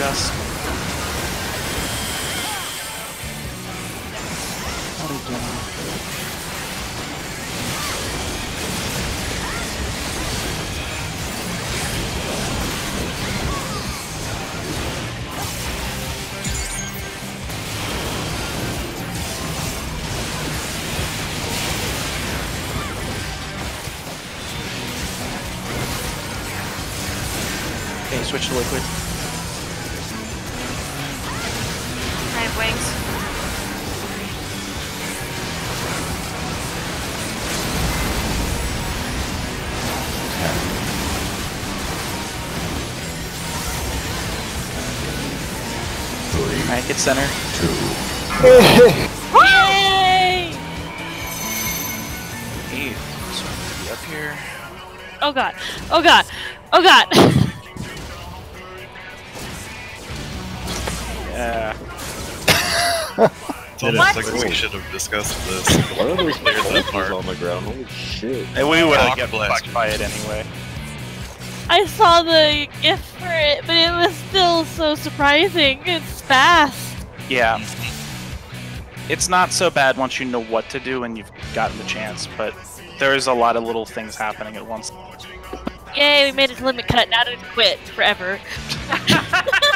adjust. Okay, switch to liquid. I have wings. Alright, get center. 2. Yay! Hey, so I'm gonna be up here. Oh god! Oh god! Oh god! Yeah. It's almost like we should have discussed this. What are those Clear that monsters part. on the ground? Holy shit. And we would have Rock get blast. fucked by it anyway. I saw the GIF for it, but it was still so surprising. It's fast. Yeah. It's not so bad once you know what to do and you've gotten the chance, but there's a lot of little things happening at once. Yay, we made it to limit cut, now to quit forever.